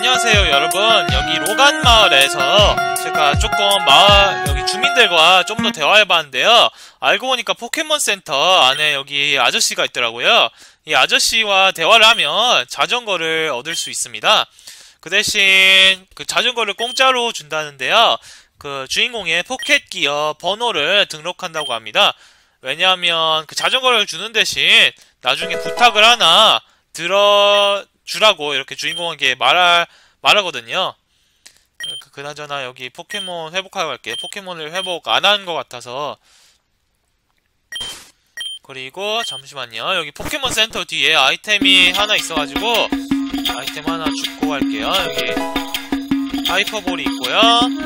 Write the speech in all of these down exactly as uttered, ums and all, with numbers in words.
안녕하세요 여러분. 여기 로간 마을에서 제가 조금 마을 여기 주민들과 좀 더 대화해봤는데요. 알고 보니까 포켓몬 센터 안에 여기 아저씨가 있더라고요. 이 아저씨와 대화를 하면 자전거를 얻을 수 있습니다. 그 대신 그 자전거를 공짜로 준다는데요. 그 주인공의 포켓 기어 번호를 등록한다고 합니다. 왜냐하면 그 자전거를 주는 대신 나중에 부탁을 하나 들어주라고 이렇게 주인공에게 말하, 말하거든요. 그, 그나저나 여기 포켓몬 회복하고 갈게요. 포켓몬을 회복 안 한 것 같아서. 그리고 잠시만요. 여기 포켓몬 센터 뒤에 아이템이 하나 있어가지고 아이템 하나 줍고 갈게요. 여기 하이퍼볼이 있고요.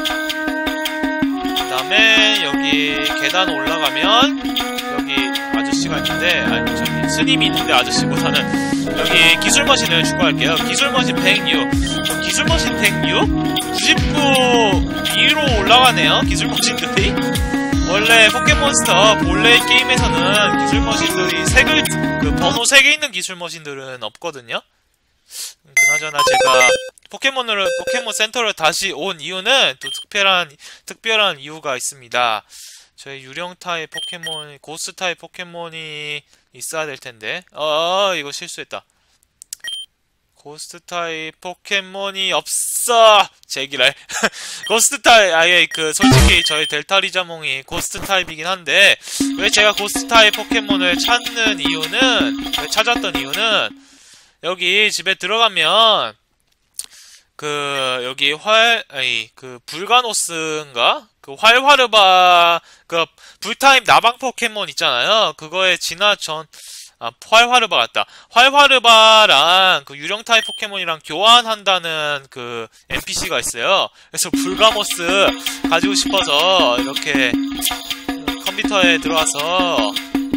그 다음에 여기 계단 올라가면 여기 아저씨가 있는데, 아니 저기 스님이 있는데 아저씨보다는 여기 기술머신을 주고 갈게요. 기술머신 백육. 기술머신 백육? 구십구 위로 올라가네요. 기술머신들이. 원래 포켓몬스터 본래 게임에서는 기술머신들이 세 글, 그 번호 세 개 있는 기술머신들은 없거든요. 그나저나 제가 포켓몬으로, 포켓몬 센터를 다시 온 이유는 또 특별한, 특별한 이유가 있습니다. 저희 유령 타입 포켓몬, 고스 타입 포켓몬이 있어야 될 텐데. 어, 이거 실수했다. 고스트 타입 포켓몬이 없어! 제기랄. 고스트 타입, 아예 그, 솔직히 저희 델타리자몽이 고스트 타입이긴 한데, 왜 제가 고스트 타입 포켓몬을 찾는 이유는, 찾았던 이유는, 여기 집에 들어가면, 그, 여기 활, 아니, 그, 불가노스인가? 그, 활화르바, 그, 불타입 나방 포켓몬 있잖아요. 그거에 지나 전, 아, 활화르바 같다. 활화르바랑 그 유령 타입 포켓몬이랑 교환한다는 그 엔피씨가 있어요. 그래서 불가모스 가지고 싶어서 이렇게 컴퓨터에 들어와서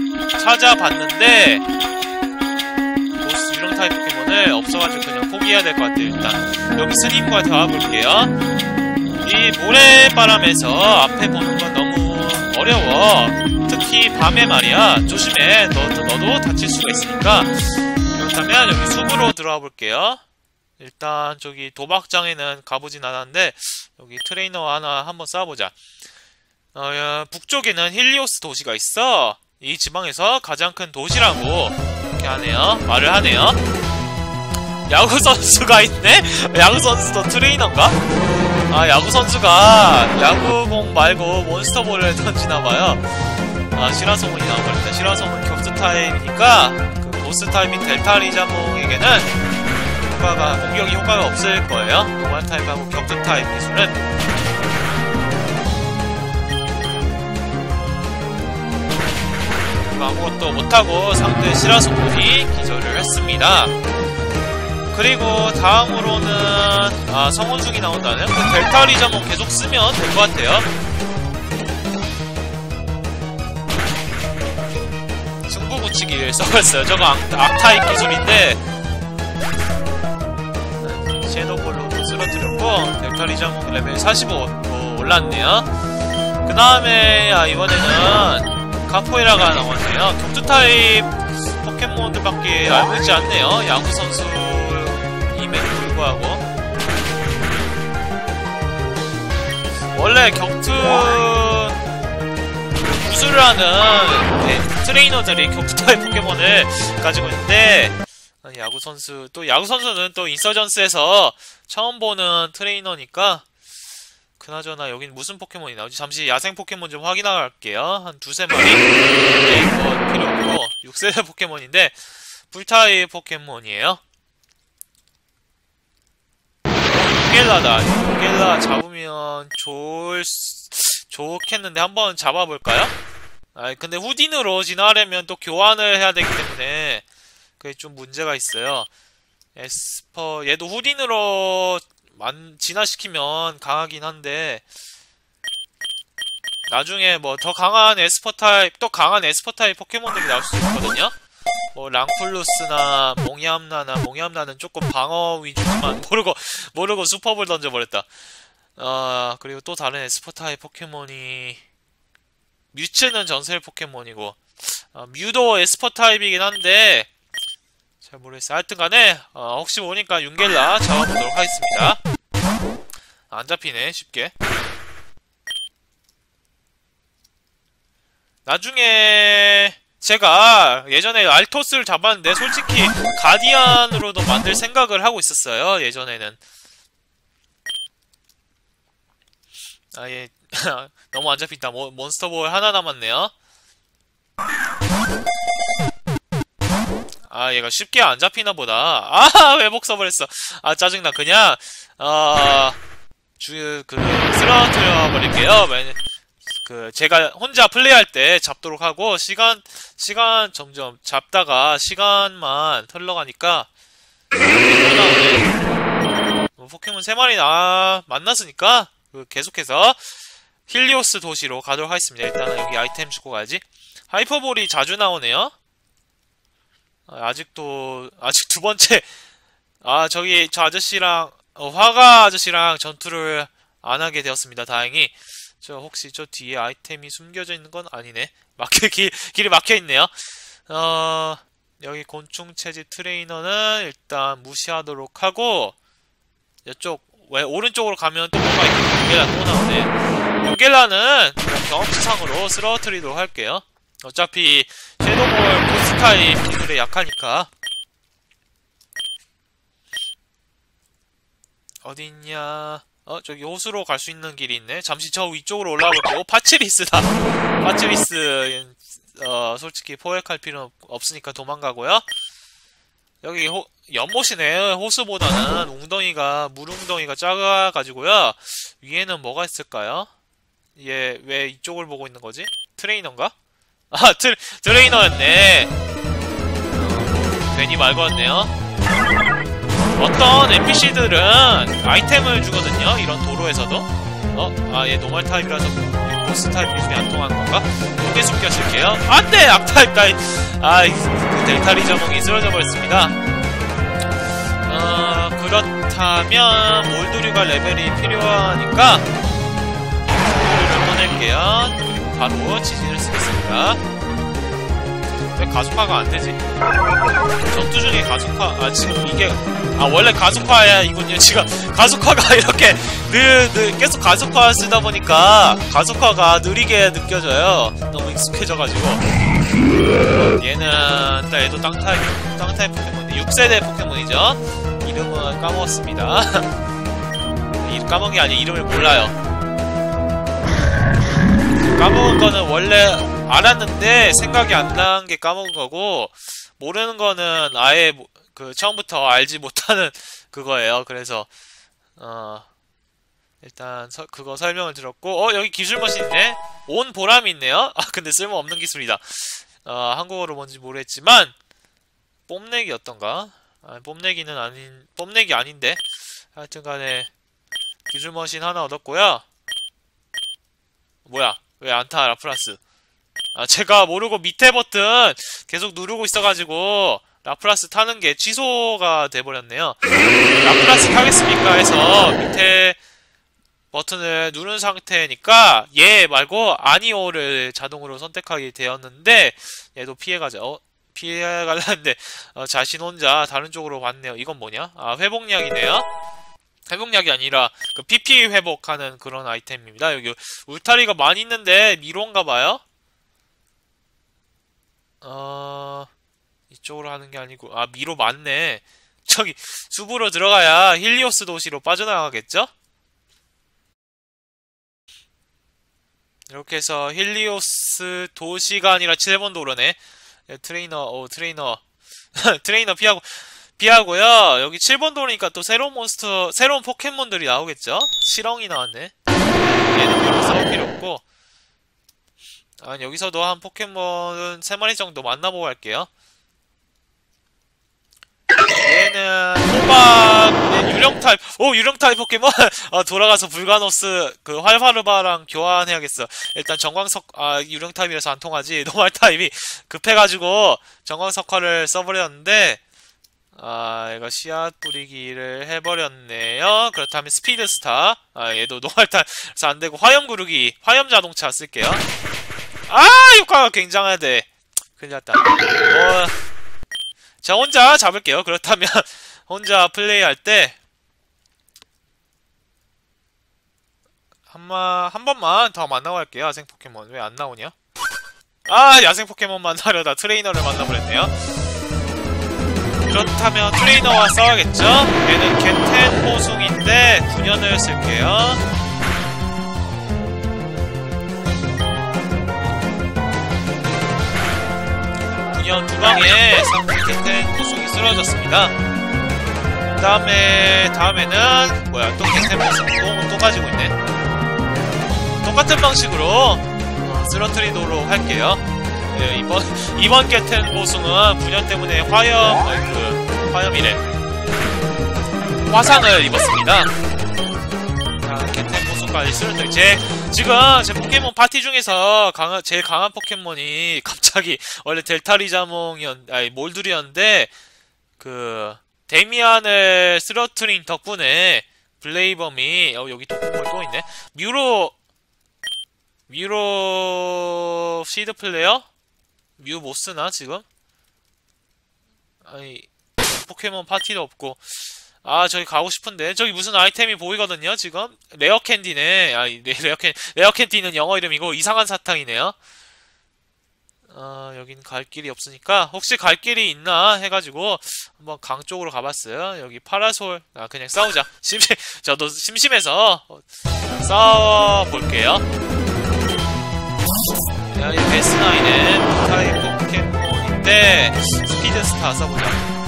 찾아봤는데 보스 유령 타입 포켓몬을 없어가지고 그냥 포기해야 될 것 같아요. 일단 여기 스님과 대화해볼게요. 이 모래바람에서 앞에 보는 건 너무 어려워. 특히 밤에 말이야. 조심해. 너, 너도 다칠 수가 있으니까. 그렇다면 여기 숲으로 들어와 볼게요. 일단 저기 도박장에는 가보진 않았는데 여기 트레이너 하나 한번 싸워보자. 어, 북쪽에는 힐리오스 도시가 있어. 이 지방에서 가장 큰 도시라고 이렇게 하네요. 말을 하네요. 야구 선수가 있네? 야구 선수도 트레이너인가? 아, 야구 선수가 야구공 말고 몬스터볼을 던지나봐요. 아, 시라소문이 나와버린다. 시라소문 격투 타입이니까 그 보스 타입인 델타리자몽에게는 효과가, 공격이 효과가 없을 거예요. 노말 타입하고 격투 타입 기술은. 아무것도 못하고 상대 시라소문이 기절을 했습니다. 그리고 다음으로는 아, 성원숭이 나온다는 그 델타리자몽 계속 쓰면 될 것 같아요. 승부붙이기를 써봤어요. 저거 악, 악타입 기술인데 섀도볼로 쓰러뜨렸고 델타리자몽 레벨 사십오 올랐네요. 그 다음에 아, 이번에는 카포에라가 나왔네요. 격투 타입 포켓몬들밖에 알고 있지 않네요. 야구 선수 임에도 불구하고. 원래 격투 구술을 하는 트레이너들이 격투 타입 포켓몬을 가지고 있는데, 야구 선수, 또 야구 선수는 또 인서전스에서 처음 보는 트레이너니까, 그나저나 여긴 무슨 포켓몬이 나오지? 잠시 야생 포켓몬 좀 확인하고 갈게요. 한 두세 마리? 네, 이거 필요 없고, 육 세대 포켓몬인데, 불타입 포켓몬이에요. 요겔라다. 요겔라 잡으면 좋을, 좋겠는데 한번 잡아볼까요? 아, 근데 후딘으로 진화하려면 또 교환을 해야 되기 때문에 그게 좀 문제가 있어요. 에스퍼, 얘도 후딘으로 만, 진화시키면 강하긴 한데 나중에 뭐 더 강한 에스퍼 타입, 또 강한 에스퍼 타입 포켓몬들이 나올 수 있거든요? 뭐 랑플루스나 몽야암나나, 몽야암나는 조금 방어 위주지만 모르고 모르고 슈퍼볼 던져버렸다. 어, 그리고 또 다른 에스퍼 타입 포켓몬이 뮤츠는 전설 포켓몬이고 어, 뮤도 에스퍼 타입이긴 한데 잘 모르겠어요. 하여튼 간에, 어, 혹시 모르니까 윤겔라 잡아보도록 하겠습니다. 안 잡히네, 쉽게. 나중에, 제가 예전에 알토스를 잡았는데, 솔직히, 가디안으로도 만들 생각을 하고 있었어요, 예전에는. 아예, 너무 안 잡힌다. 모, 몬스터볼 하나 남았네요. 아, 얘가 쉽게 안 잡히나 보다. 아, 회복 써버렸어. 아, 짜증나. 그냥, 어, 주, 그, 쓰러뜨려 버릴게요. 그, 제가 혼자 플레이할 때 잡도록 하고, 시간, 시간 점점 잡다가 시간만 흘러가니까, 뭐 포켓몬 세 마리 나, 만났으니까, 그 계속해서, 힐리오스 도시로 가도록 하겠습니다. 일단은 여기 아이템 주고 가야지. 하이퍼볼이 자주 나오네요. 아직도 아직 두 번째 아 저기 저 아저씨랑 어, 화가 아저씨랑 전투를 안 하게 되었습니다. 다행히. 저 혹시 저 뒤에 아이템이 숨겨져 있는 건 아니네. 막혀 길 길이 막혀 있네요. 어 여기 곤충 채집 트레이너는 일단 무시하도록 하고 이쪽 왜 오른쪽으로 가면 또 뭐가 있겠네. 윤겔라 또 나오네. 윤겔라는 경험치상으로 쓰러뜨리도록 할게요. 어차피 섀도우볼 보스 타입 기술에 약하니까. 어딨냐? 어 저기 호수로 갈 수 있는 길이 있네. 잠시 저 위쪽으로 올라가 볼게요. 오, 파치리스다. 파치리스 어 솔직히 포획할 필요는 없으니까 도망가고요. 여기 호, 연못이네. 호수보다는 웅덩이가 물웅덩이가 작아가지고요. 위에는 뭐가 있을까요? 얘 왜 이쪽을 보고 있는 거지? 트레이너인가? 아, 트, 트레이너였네. 어, 괜히 말 걸었네요. 어떤 엔피씨들은 아이템을 주거든요. 이런 도로에서도. 어? 아, 얘 노멀 타입이라서 보스 타입 기술이 안 통하는 건가? 고개 숙여 쓸게요. 안 돼! 악타입 타입! 아, 그 델타리 저몽이 쓰러져 버렸습니다. 어, 그렇다면, 몰두리가 레벨이 필요하니까, 몰두리를 꺼낼게요. 바로 지진을 쓰겠습니다. 왜 가속화가 안 되지? 전투 중에 가속화, 아, 지금 이게, 아, 원래 가속화야, 이군요. 지금 가속화가 이렇게 늘, 늘 계속 가속화 쓰다 보니까 가속화가 느리게 느껴져요. 너무 익숙해져가지고. 얘는, 일단 얘도 땅타입, 땅타입 포켓몬인데, 육 세대 포켓몬이죠. 이름은 까먹었습니다. 이름 까먹은 게 아니라 이름을 몰라요. 까먹은 거는 원래 알았는데 생각이 안 난 게 까먹은 거고 모르는 거는 아예 그 처음부터 알지 못하는 그거예요. 그래서 어 일단 서, 그거 설명을 들었고 어 여기 기술 머신 있네. 온 보람이 있네요. 아 근데 쓸모없는 기술이다. 어 한국어로 뭔지 모르겠지만 뽐내기 어떤가? 아, 뽐내기는 아닌 뽐내기 아닌데 하여튼간에 기술 머신 하나 얻었고요. 뭐야? 왜 안 타, 라프라스? 아, 제가 모르고 밑에 버튼 계속 누르고 있어가지고, 라프라스 타는 게 취소가 돼버렸네요. 라프라스 타겠습니까? 해서 밑에 버튼을 누른 상태니까, 얘 말고 아니오를 자동으로 선택하게 되었는데, 얘도 피해가자. 어? 피해갈라는데, 어, 자신 혼자 다른 쪽으로 왔네요. 이건 뭐냐? 아, 회복약이네요? 회복약이 아니라 그 피피 회복하는 그런 아이템입니다. 여기 울타리가 많이 있는데 미로인가봐요? 어... 이쪽으로 하는 게 아니고 아 미로 맞네. 저기 숲으로 들어가야 힐리오스 도시로 빠져나가겠죠? 이렇게 해서 힐리오스 도시가 아니라 칠 번 도로네. 트레이너 오 트레이너 트레이너 피하고 피하고요. 여기 칠 번 도로니까 또 새로운 몬스터, 새로운 포켓몬들이 나오겠죠? 실엉이 나왔네. 얘는 별로 싸울 필요 없고. 아, 여기서도 한 포켓몬은 세 마리 정도 만나보고 갈게요. 얘는 호박, 유령 타입, 오, 유령 타입 포켓몬! 아, 돌아가서 불가노스, 그, 활화르바랑 교환해야겠어. 일단 정광석, 아, 유령 타입이라서 안 통하지. 노말 타입이 급해가지고 정광석화를 써버렸는데, 아, 이거 씨앗 뿌리기를 해버렸네요. 그렇다면 스피드스타. 아, 얘도 노말타서 안되고, 화염구르기, 화염자동차 쓸게요. 아, 효과가 굉장하대. 큰일 났다. 어, 자, 혼자 잡을게요. 그렇다면 혼자 플레이할 때 한마 한 번만 더 만나고 할게요. 야생 포켓몬 왜 안 나오냐? 아, 야생 포켓몬 만나려다 트레이너를 만나버렸네요. 그렇다면 트레이너와 싸워야겠죠? 얘는 겐텐 보숭인데 구 년을 쓸게요. 구 년 두 방에 겐텐 보숭이 쓰러졌습니다. 그 다음에 다음에는 뭐야, 또 겐텐 보숭 또, 또 가지고 있네. 똑같은 방식으로 쓰러트리도록 할게요. 네, 이번 이번 겐텐 보숭은 구 년 때문에 화염 아니, 그 화염이래 화상을 입었습니다. 자, 겐텐 보숭까지 쓰러뜨리. 제 지금 제 포켓몬 파티 중에서 강한 제일 강한 포켓몬이 갑자기 원래 델타리자몽이었 아니 몰드리였는데 그 데미안을 쓰러트린 덕분에 블레이범이 어 여기 또 또 있네. 뮤로 뮤로 시드 플레이어? 뮤 못쓰나 지금? 아니 포켓몬 파티도 없고. 아, 저기 가고 싶은데 저기 무슨 아이템이 보이거든요 지금? 레어 캔디네. 아니 레어 캔 레어 캔디는 영어 이름이고 이상한 사탕이네요. 어, 여긴 갈 길이 없으니까 혹시 갈 길이 있나 해가지고 한번 강 쪽으로 가봤어요. 여기 파라솔. 아, 그냥 싸우자. 심심 저도 심심해서 싸워볼게요. 야, 이 베스나인은 타입 포켓몬인데 스피드스타 써보자.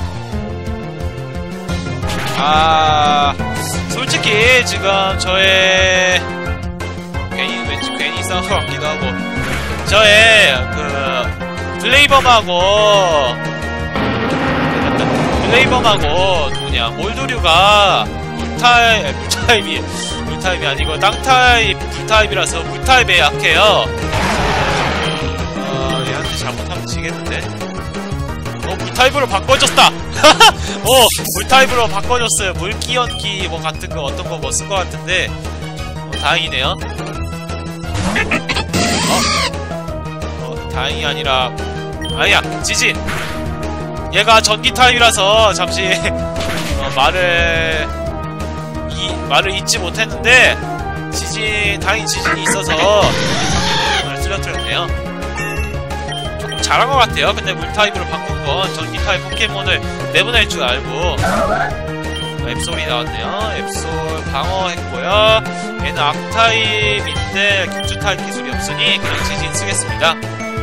아, 솔직히 지금 저의 괜히 왠지 괜히 싸운 것 같기도 하고 저의 그 블레이범하고 블레이범하고 누구냐 몰드류가 물타입 물타입이 물타입이 아니고 땅타입 불타입이라서 물타입에 약해요. 어, 얘한테 잘못하면 지겠는데. 어, 물타입으로 바꿔줬다! 어, 물타입으로 바꿔줬어요. 물기연기 뭐 같은 거, 어떤 거 뭐 쓴 거 같은데. 어, 다행이네요. 어? 어, 다행이 아니라. 아니야, 지진! 얘가 전기 타입이라서 잠시, 어, 말을, 이, 말을 잊지 못했는데, 지진, 다행히 지진이 있어서, 말을 쓰러뜨렸네요. 잘한 것 같아요. 근데 물타입으로 바꾼 건 전기 타입 포켓몬을 내보낼 줄 알고. 앱솔이 나왔네요. 앱솔 방어했고요. 얘는 악타입인데 격주 타입 기술이 없으니 그냥 지진 쓰겠습니다.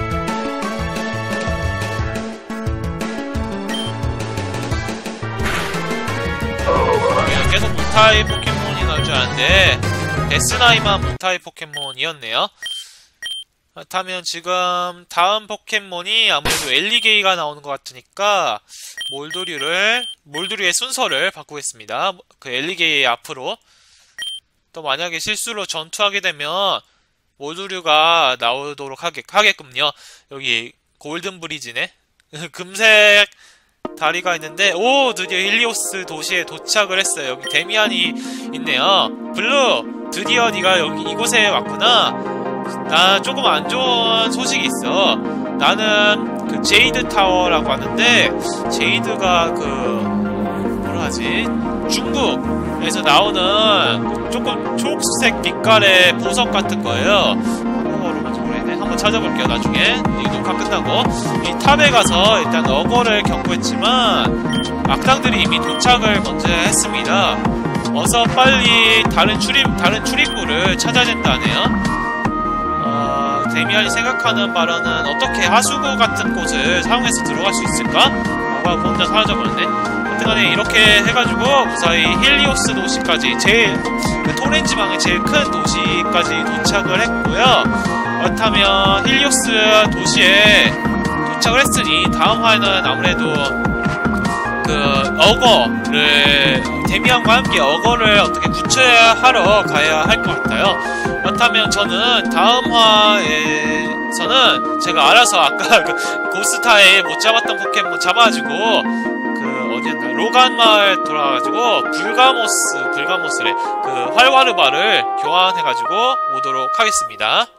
계속 물타입 포켓몬이 나올 줄 알았는데 데스나이만 물타입 포켓몬이었네요. 그렇다면 지금 다음 포켓몬이 아무래도 엘리게이가 나오는 것 같으니까 몰드류를 몰드류의 순서를 바꾸겠습니다. 그 엘리게이 앞으로. 또 만약에 실수로 전투하게 되면 몰드류가 나오도록 하게, 하게끔요. 여기 골든 브리지네. 금색 다리가 있는데, 오, 드디어 힐리오스 도시에 도착을 했어요. 여기 데미안이 있네요. 블루, 드디어 네가 여기 이곳에 왔구나. 나 조금 안 좋은 소식이 있어. 나는 그 제이드 타워라고 하는데 제이드가 그 뭐라 하지? 중국에서 나오는 조금 초록색 빛깔의 보석 같은 거예요. 한국어로 뭔지 모르겠네. 한번 찾아볼게요 나중에. 이 녹화 끝나고 이 탑에 가서 일단 어거를 경고했지만 악당들이 이미 도착을 먼저 했습니다. 어서 빨리 다른 출입 다른 출입구를 찾아야 된다네요. 데미안이 생각하는 바로는 어떻게 하수구 같은 곳을 사용해서 들어갈 수 있을까? 라고 하고 혼자 사라져버렸네. 어쨌든 이렇게 해가지고 무사히 힐리오스 도시까지 제일 그 토렌지방의 제일 큰 도시까지 도착을 했고요. 그렇다면 힐리오스 도시에 도착을 했으니 다음 화에는 아무래도 그 어거를 데미안과 함께 어거를 어떻게 구출하러 가야 할 것 같아요. 그렇다면 저는 다음 화에서는 제가 알아서 아까 그 고스타에 못 잡았던 포켓몬 잡아가지고 그 어디였나 로간 마을 돌아가가지고 불가모스 불가모스래 그 활와르바를 교환해가지고 오도록 하겠습니다.